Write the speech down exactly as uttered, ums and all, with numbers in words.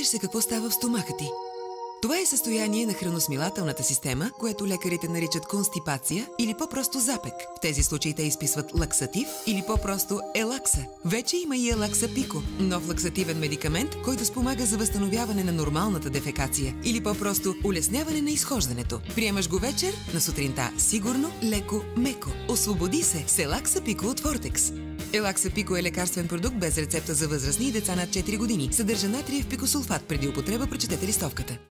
Сещаш се какво става в стомаха ти. Това е състояние на храносмилателната система, което лекарите наричат констипация или по-просто запек. В тези случаи те изписват лаксатив или по-просто елакса. Вече има и елакса пико, нов лаксативен медикамент, който спомага за възстановяване на нормалната дефекация или по-просто улесняване на изхождането. Приемаш го вечер, на сутринта сигурно, леко, меко. Освободи се с елакса пико от Фортекс. Елакса пико е лекарствен продукт без рецепта за възрастни и деца над четири години. Съдържа натриев пикосулфат. Преди употреба прочетете листовката.